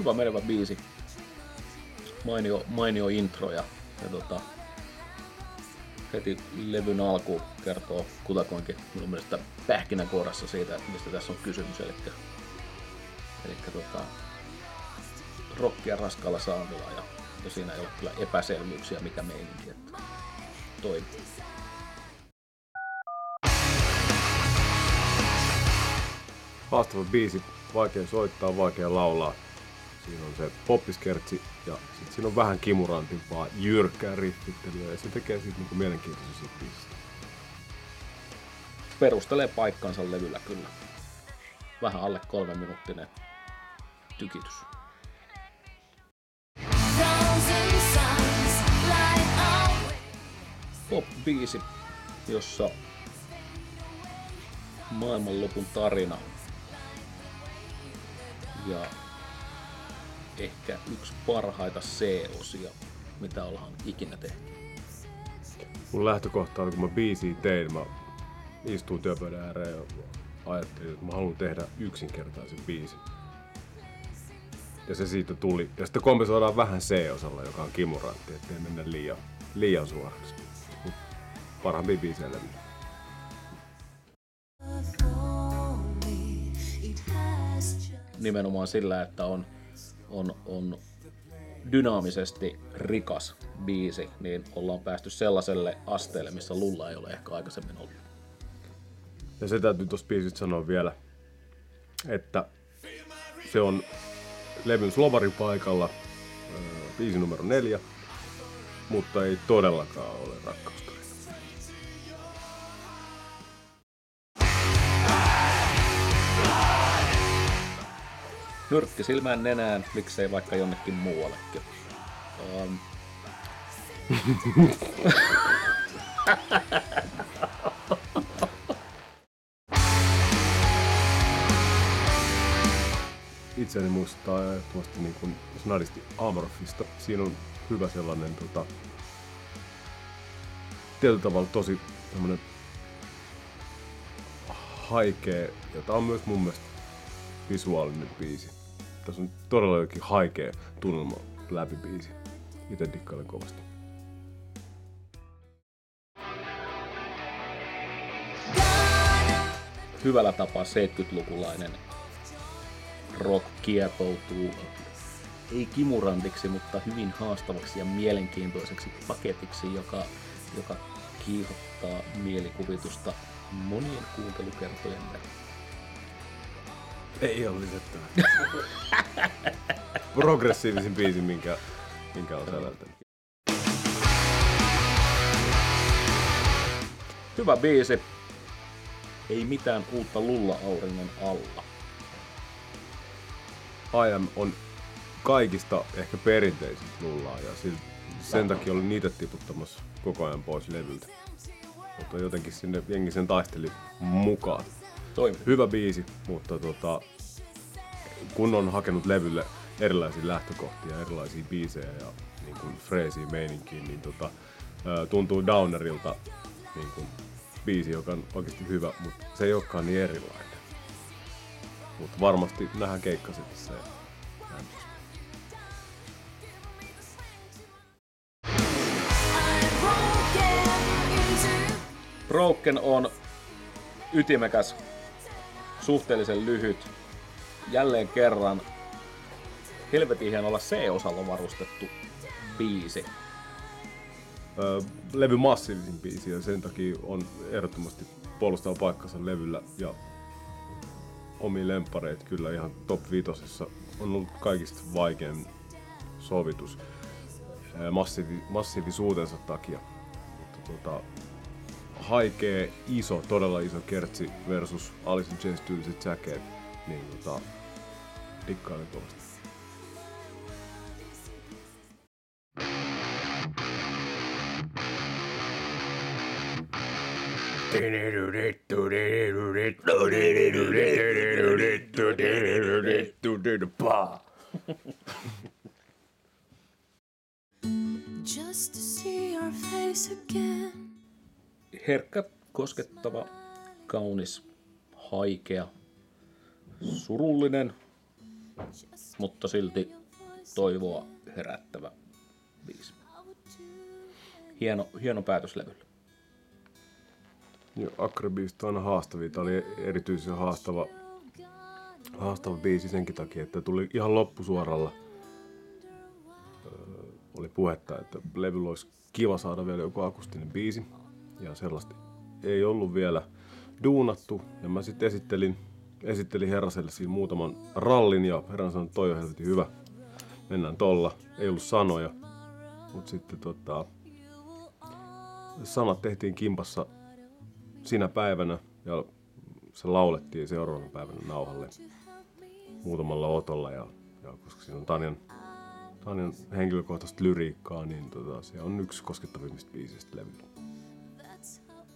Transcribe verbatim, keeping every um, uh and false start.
hyvä menevä biisi. Mainio, mainio intro ja, ja tota, heti levyn alku kertoo kutakuinkin minun mielestä pähkinänkuoressa siitä, että mistä tässä on kysymys. Eli, eli tota, rockia raskaalla soundilla ja, ja siinä ei ole kyllä epäselvyyksiä mikä meininki, että toimii. Haastava biisi, vaikea soittaa, vaikea laulaa. Siinä on se poppiskertsi ja sit siinä on vähän kimurantimpaa, jyrkkää riffittelyä ja se tekee siitä niinku mielenkiintoisen siitä biisistä. Perustelee paikkansa levyllä kyllä. Vähän alle kolme minuuttinen tykitys. Pop-biisi, jossa maailmanlopun tarina ja ehkä yksi parhaita C-osia, mitä ollaan ikinä tehty. Mun lähtökohta oli, kun mä biisiä tein, mä istuin työpöydän ääreen ja ajattelin, että mä haluan tehdä yksinkertaisen biisin. Ja se siitä tuli. Ja sitten kompensoidaan vähän C-osalla, joka on kimurantti, ettei mennä liian, liian suoraksi. Mut parhaimpia biisejä levyllä. Nimenomaan sillä, että on, on, on dynaamisesti rikas biisi, niin ollaan päästy sellaiselle asteelle, missä Lulla ei ole ehkä aikaisemmin ollut. Ja se täytyy tuossa biisistä sanoa vielä, että se on levyn slovarin paikalla, biisi numero neljä, mutta ei todellakaan ole rakkaustarina. Nyrkki silmään nenään, miksei vaikka jonnekin muuallekin. Um. Itseäni muistuttaa ehdottomasti niin kuin snadisti Amorphista. Siinä on hyvä sellainen tota, tietyllä tavalla tosi semmoinen haikea, jota on myös mun mielestä visuaalinen biisi. Tässä on todella jokin haikea tunnelma läpi biisi. Itse dikkailen kovasti. Hyvällä tapaa seitsemänkymmentälukulainen rock kietoutuu ei kimurantiksi, mutta hyvin haastavaksi ja mielenkiintoiseksi paketiksi, joka, joka kiihottaa mielikuvitusta monien kuuntelukertojen verran. Ei ole lisättävä. Progressiivisin biisi, minkä, minkä on säveltänyt. Hyvä biisi. Ei mitään uutta Lulla-auringon alla. I Am on kaikista ehkä perinteisintä Lullaa ja sen takia olin niitä tiputtamassa koko ajan pois levyltä. Mutta jotenkin sinne jengi sen taisteli mukaan. Toimi. Hyvä biisi, mutta tota, kun on hakenut levylle erilaisia lähtökohtia, erilaisia biisejä ja niin kuin freesiä meininkiin, niin tota, tuntuu downerilta niin kuin biisi, joka on oikeasti hyvä, mutta se ei olekaan niin erilainen. Mutta varmasti nähdään keikkasetissä ja näin. Broken on ytimekäs, suhteellisen lyhyt, jälleen kerran helvetin hienolla C-osalla varustettu biisi. Öö, levy massiivisin biisi ja sen takia on ehdottomasti puolustava paikkansa levyllä ja omia lemppareita kyllä ihan top viitosessa on ollut kaikista vaikein sovitus massiivi, massiivisuutensa takia. Mutta tota, haikee, iso, todella iso kertsi versus Alice in Chains tyyliset säkeet, niin tota, dikkailen kovasti. Just to see your face again. Herkkä, koskettava, kaunis, haikea, surullinen, mutta silti toivoa herättävä biisi. Hieno, hieno päätös levyllä. Joo, Acre-biisit on aina haastavia. Tämä oli erityisen haastava, haastava biisi senkin takia, että tuli ihan loppusuoralla. Öö, oli puhetta, että levyllä olisi kiva saada vielä joku akustinen biisi. Ja sellaista ei ollut vielä duunattu. Ja mä sitten esittelin, esittelin Herraselle siinä muutaman rallin ja Herran sanoi, että toi on helvetin hyvä. Mennään tolla. Ei ollut sanoja. Mutta sitten tota, sanat tehtiin kimpassa sinä päivänä ja se laulettiin seuraavana päivänä nauhalle muutamalla otolla. Ja, ja koska siinä on Tanjan, Tanjan henkilökohtaista lyriikkaa, niin tota, se on yksi koskettavimmista biisistä levyllä.